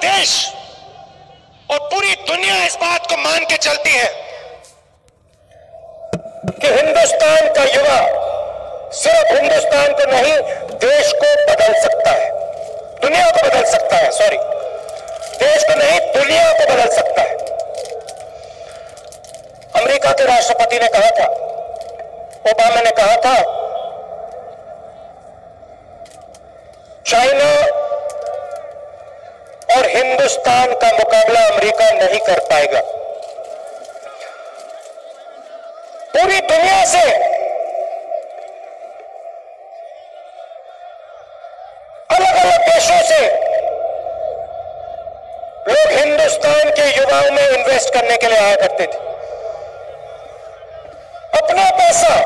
देश और पूरी दुनिया इस बात को मान के चलती है कि हिंदुस्तान का युवा सिर्फ हिंदुस्तान को नहीं, देश को बदल सकता है, दुनिया को बदल सकता है, सॉरी, देश को नहीं दुनिया को बदल सकता है। अमेरिका के राष्ट्रपति ने कहा था, ओबामा ने कहा था, चाइना और हिंदुस्तान का मुकाबला अमेरिका नहीं कर पाएगा। पूरी दुनिया से अलग अलग देशों से लोग हिंदुस्तान के युवाओं में इन्वेस्ट करने के लिए आया करते थे, अपना पैसा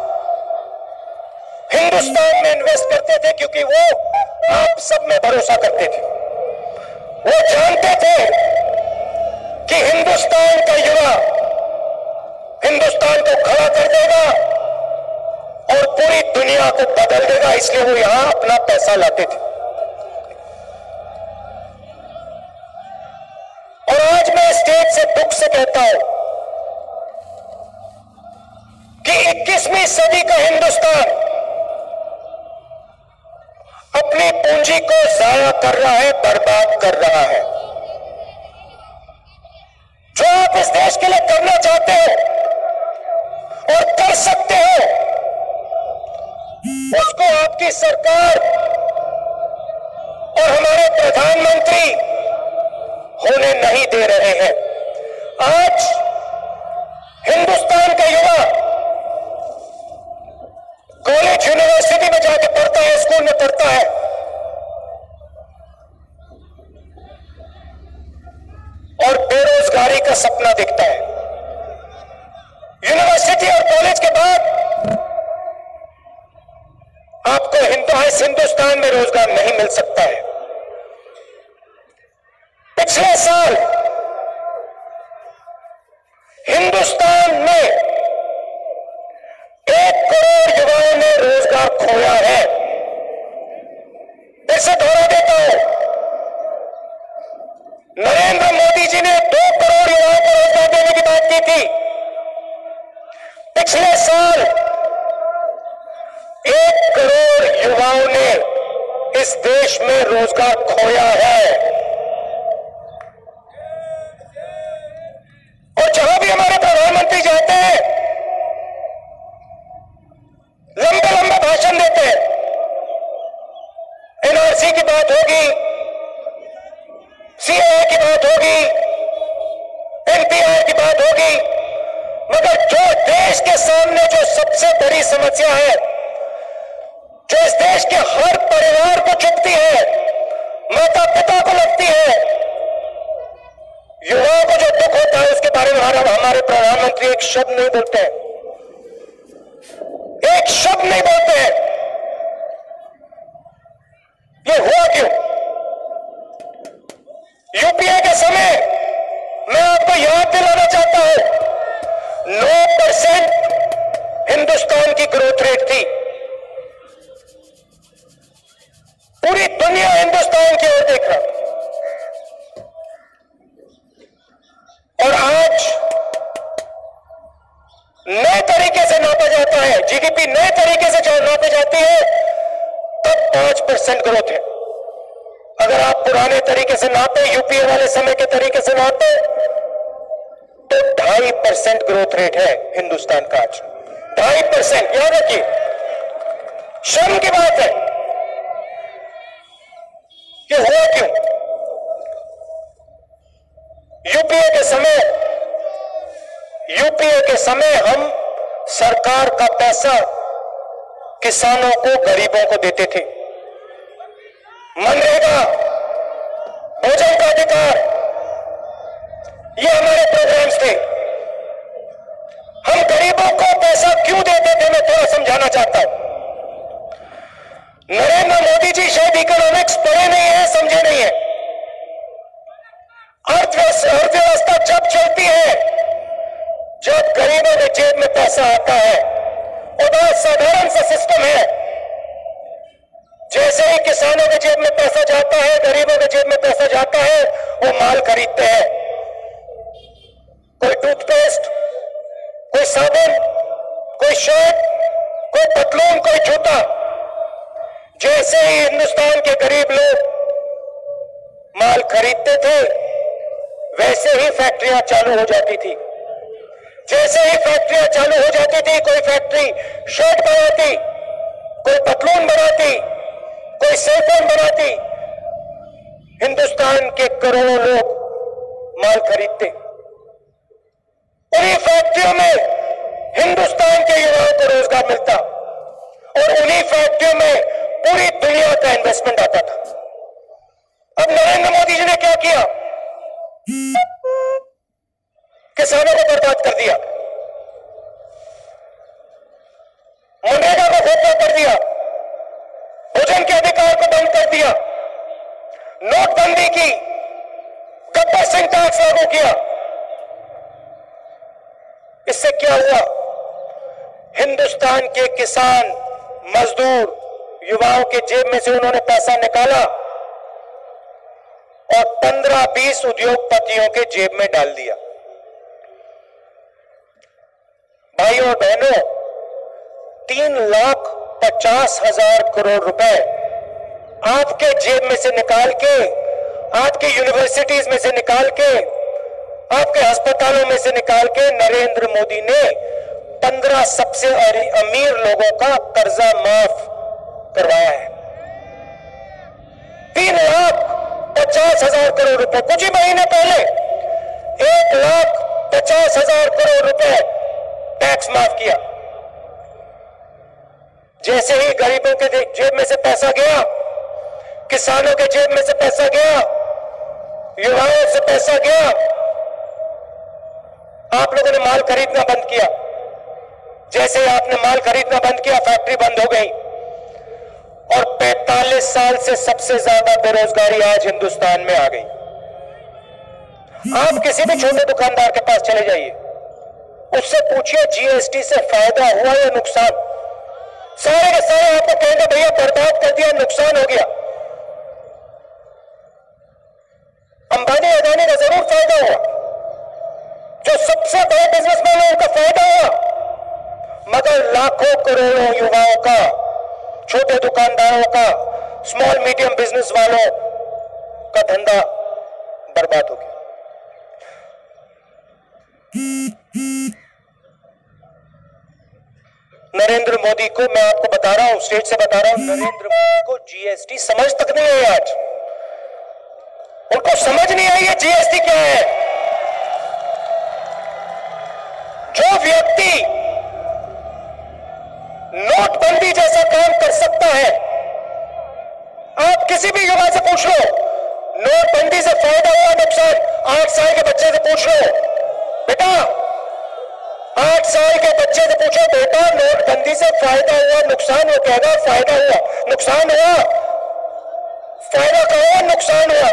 हिंदुस्तान में इन्वेस्ट करते थे, क्योंकि वो आप सब में भरोसा करते थे। वो जानते थे कि हिंदुस्तान का युवा हिंदुस्तान को खड़ा कर देगा और पूरी दुनिया को बदल देगा, इसलिए वो यहां अपना पैसा लाते थे। और आज मैं स्टेज से दुख से कहता हूं कि 21वीं सदी का हिंदुस्तान अपनी पूंजी को जाया कर रहा है, बर्बाद कर रहा है। जो आप इस देश के लिए करना चाहते हो और कर सकते हो, उसको आपकी सरकार और हमारे प्रधानमंत्री होने नहीं दे रहे हैं। आज हिंदुस्तान का युवा कॉलेज यूनिवर्सिटी में जाके पढ़ता है, स्कूल में पढ़ता है, और बेरोजगारी का सपना देखता है। यूनिवर्सिटी और कॉलेज के बाद आपको इस हिंदुस्तान में रोजगार नहीं मिल सकता है। पिछले साल हिंदुस्तान में 1 करोड़ युवाओं ने रोजगार खोया है। फिर से दोहरा देता हूं, नरेंद्र मोदी जी ने 2 करोड़ युवाओं को रोजगार देने की बात की थी। पिछले साल 1 करोड़ युवाओं ने इस देश में रोजगार खोया है। और जहां भी हमारे प्रधानमंत्री जाते हैं, लंबे लंबे भाषण देते हैं, एनआरसी की बात होगी, सीएए की बात होगी, एनपीआर की बात होगी, मगर जो देश के सामने जो सबसे बड़ी समस्या है, जो इस देश के हर परिवार को चुभती है, माता पिता को लगती है, युवाओं को जो दुख होता है, उसके बारे में हमारे प्रधानमंत्री एक शब्द नहीं बोलते हैं, एक शब्द नहीं बोलते हैं। ये हुआ क्यों? यूपीए के समय मैं आपको याद दिलाना चाहता हूं, 9% हिंदुस्तान की ग्रोथ रेट थी। पूरी दुनिया हिंदुस्तान की ओर देख रहा। और आज नए तरीके से नापा जाता है, जीडीपी नए तरीके से जो नापी जाती है, तब 5% ग्रोथ है। अगर आप पुराने तरीके से नापे, यूपीए वाले समय के तरीके से नापे, तो 2.5% ग्रोथ रेट है हिंदुस्तान का आज। 2.5%, याद रखिए, शर्म की बात है। ये हुआ क्यों? यूपीए के समय हम सरकार का पैसा किसानों को, गरीबों को देते थे। मनरेगा, भोजन का अधिकार, ये हमारे प्रोग्राम्स थे। हम गरीबों को पैसा क्यों देते थे, मैं थोड़ा समझाना चाहता हूं। नरेंद्र मोदी जी शायद इकोनॉमिक्स पढ़े नहीं है, समझे नहीं है। अर्थव्यवस्था जब चलती है, जब गरीबों के जेब में पैसा आता है, और बहुत साधारण सा सिस्टम है। जैसे ही किसानों के जेब में पैसा जाता है, गरीबों के जेब में पैसा जाता है, माल खरीदते हैं, कोई टूथपेस्ट, कोई साबुन, कोई शर्ट, कोई पतलून, कोई जूता। जैसे ही हिंदुस्तान के गरीब लोग माल खरीदते थे, वैसे ही फैक्ट्रियां चालू हो जाती थी। जैसे ही फैक्ट्रियां चालू हो जाती थी, कोई फैक्ट्री शर्ट बनाती, कोई पतलून बनाती, कोई सेलफोन बनाती, हिंदुस्तान के करोड़ों लोग माल खरीदते। उन्हीं फैक्ट्रियों में हिंदुस्तान के युवाओं को रोजगार मिलता और उन्हीं फैक्ट्रियों में पूरी दुनिया का इन्वेस्टमेंट आता था। अब नरेंद्र मोदी जी ने क्या किया? किसानों को बर्बाद कर दिया, मनरेगा को खोखला कर दिया, भोजन के अधिकार को बंद कर दिया, नोटबंदी की, गब्बर सिंह टैक्स लागू किया। इससे क्या हुआ? हिंदुस्तान के किसान, मजदूर, युवाओं के जेब में से उन्होंने पैसा निकाला और 15-20 उद्योगपतियों के जेब में डाल दिया। भाइयों और बहनों, 3,50,000 करोड़ रुपए आपके जेब में से निकाल के, आपके यूनिवर्सिटीज में से निकाल के, आपके अस्पतालों में से निकाल के नरेंद्र मोदी ने 15 सबसे अमीर लोगों का कर्जा माफ करवाया है। 3,50,000 करोड़ रुपए। कुछ ही महीने पहले 1,50,000 करोड़ रुपए टैक्स माफ किया। जैसे ही गरीबों के जेब में से पैसा गया, किसानों के जेब में से पैसा गया, युवाओं से पैसा गया, आप लोगों ने माल खरीदना बंद किया। जैसे ही आपने माल खरीदना बंद किया, फैक्ट्री बंद हो गई और 45 साल से सबसे ज्यादा बेरोजगारी आज हिंदुस्तान में आ गई। आप किसी भी छोटे दुकानदार के पास चले जाइए, उससे पूछिए जीएसटी से फायदा हुआ या नुकसान। सारे के सारे आपको कहेंगे भैया बर्बाद कर दिया, नुकसान हो गया। अंबानी अदानी का जरूर फायदा हुआ, जो सबसे बड़े बिजनेसमैन है उनका फायदा हुआ, मगर लाखों करोड़ों युवाओं का, छोटे दुकानदारों का, स्मॉल मीडियम बिजनेस वालों का धंधा बर्बाद हो गया। नरेंद्र मोदी को मैं आपको बता रहा हूं, स्टेट से बता रहा हूं, नरेंद्र मोदी को जीएसटी समझ तक नहीं आई। आज उनको समझ नहीं आई है जीएसटी क्या है। जो व्यक्ति नोटबंदी जैसा काम कर सकता है, आप किसी भी युवा से पूछ लो, नोटबंदी से फायदा हुआ नुकसान, 8 साल के बच्चे से पूछ लो बेटा, 8 साल के बच्चे से पूछो बेटा नोटबंदी से फायदा हुआ नुकसान, वो कहेगा फायदा हुआ। नुकसान हुआ? फायदा का हुआ, नुकसान हुआ।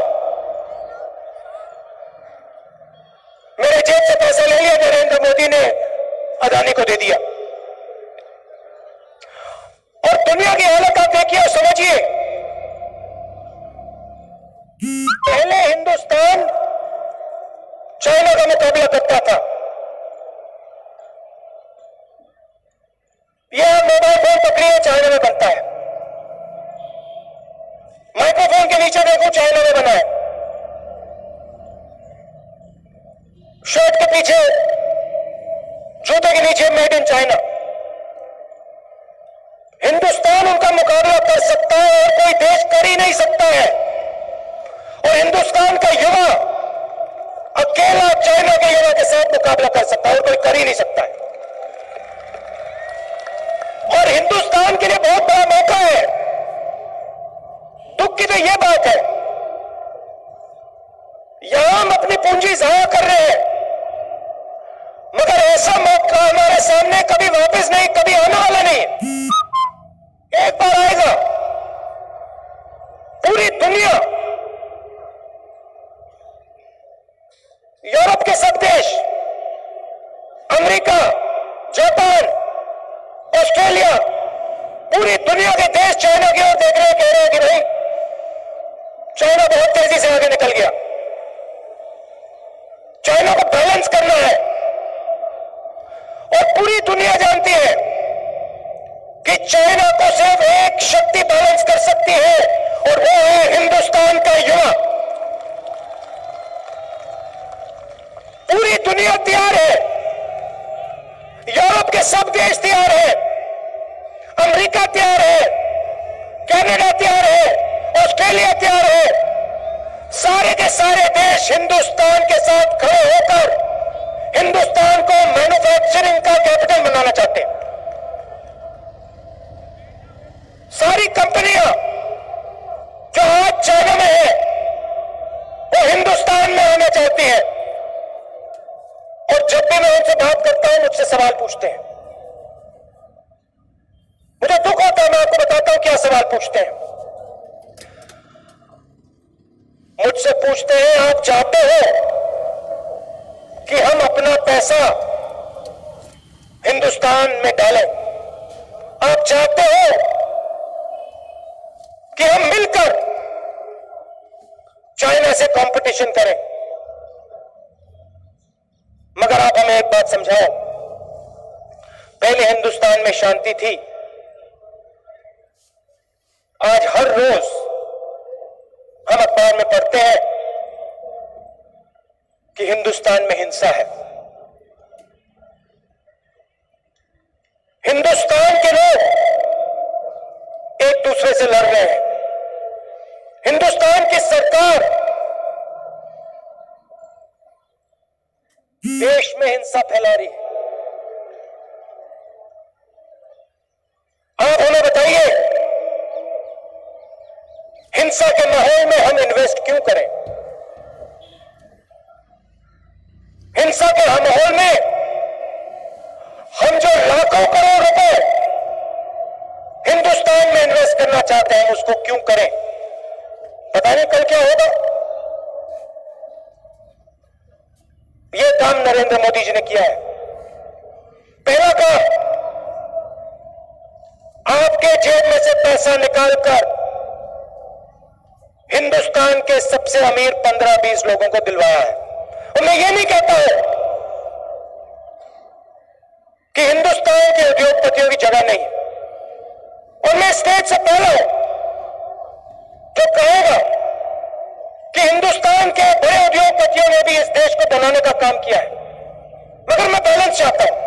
मेरे जेब से पैसा ले लिया नरेंद्र मोदी ने, अदानी को दे दिया। और दुनिया की हालत आप देखिए और समझिए। पहले हिंदुस्तान चाइना का मुकाबला करता था। यह मोबाइल फोन पकड़िए, चाइना में बनता है। माइक्रोफोन के नीचे देखो, चाइना में बना है। शर्ट के पीछे, जूते के नीचे मेड इन चाइना। हिंदुस्तान उनका मुकाबला कर सकता है और कोई देश कर ही नहीं सकता है। और हिंदुस्तान का युवा अकेला चाइना के युवा के साथ मुकाबला कर सकता है और कोई कर ही नहीं सकता है। और हिंदुस्तान के लिए बहुत बड़ा मौका है। दुख की तो यह बात है, यहां हम अपनी पूंजी जाया कर रहे हैं, मगर ऐसा मौका हमारे सामने कभी वापस नहीं, कभी आने वाला नहीं है। एक बार आएगा। पूरी दुनिया, यूरोप के सब देश, अमेरिका, जापान, ऑस्ट्रेलिया, पूरी दुनिया के देश चाइना की ओर देख रहे हैं, कह रहे हैं कि भाई चाइना बहुत तेजी से आगे निकल गया। बैलेंस करना है। और पूरी दुनिया जानती है कि चाइना को सिर्फ एक शक्ति बैलेंस कर सकती है और वो है हिंदुस्तान का युवा। पूरी दुनिया तैयार है, यूरोप के सब देश तैयार है, अमेरिका तैयार है, कनाडा तैयार है, ऑस्ट्रेलिया तैयार है। सारे के सारे देश हिंदुस्तान के साथ खड़े होकर हिंदुस्तान को मैन्युफैक्चरिंग का कैपिटल बनाना चाहते हैं। सारी कंपनियां जो आज चाइना में है वो हिंदुस्तान में आना चाहती हैं। और जब भी मैं उनसे बात करता हूं मुझसे सवाल पूछते हैं, मुझे दुख होता है, मैं आपको बताता हूं क्या सवाल पूछते हैं। मुझसे पूछते हैं आप चाहते हो कि हम अपना पैसा हिंदुस्तान में डालें? आप चाहते हो कि हम मिलकर चाइना से कंपटीशन करें? मगर आप हमें एक बात समझाओ, पहले हिंदुस्तान में शांति थी, आज हर रोज हम अखबार में पढ़ते हैं कि हिंदुस्तान में हिंसा है। हिंदुस्तान के लोग एक दूसरे से लड़ रहे हैं। हिंदुस्तान की सरकार देश में हिंसा फैला रही है। आप हमें बताइए, हिंसा के माहौल में हम इन्वेस्ट क्यों करें? हिंसा के माहौल में हम जो लाखों करोड़ रुपए हिंदुस्तान में इन्वेस्ट करना चाहते हैं उसको क्यों करें? पता नहीं कल क्या होगा। यह काम नरेंद्र मोदी जी ने किया है। पहला काम, आपके जेब में से पैसा निकालकर हिंदुस्तान के सबसे अमीर 15-20 लोगों को दिलवाया है। और मैं ये नहीं कहता हूं कि हिंदुस्तान के उद्योगपतियों की जगह नहीं, और मैं स्टेज से पहला हूं जो कहेगा कि हिंदुस्तान के बड़े उद्योगपतियों ने भी इस देश को बनाने का काम किया है। मगर मैं बैलेंस चाहता हूं।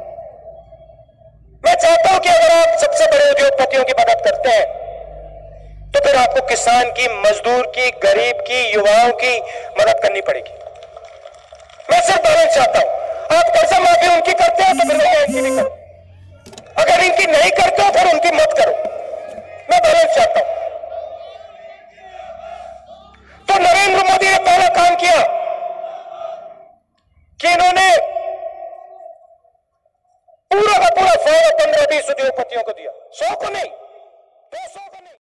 मैं चाहता हूं कि अगर आप सबसे बड़े उद्योगपतियों की मदद करते हैं तो फिर आपको किसान की, मजदूर की, गरीब की, युवाओं की मदद करनी पड़ेगी। मैं सिर्फ बैलेंस चाहता हूं। आप कर्जा माफी उनकी करते हो तो फिर मैं इनकी नहीं करूं। अगर इनकी नहीं करते हो फिर उनकी मत करो। मैं बैलेंस चाहता हूं। तो नरेंद्र मोदी ने पहला काम किया कि इन्होंने पूरा का पूरा फायदा 15-20 उद्योगपतियों को दिया, 100 को नहीं।